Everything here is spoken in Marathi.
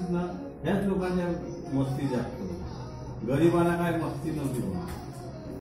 ना ह्याच लोकांच्या मस्ती जास्त होत्या. गरिबांना काय मस्ती नव्हती होत.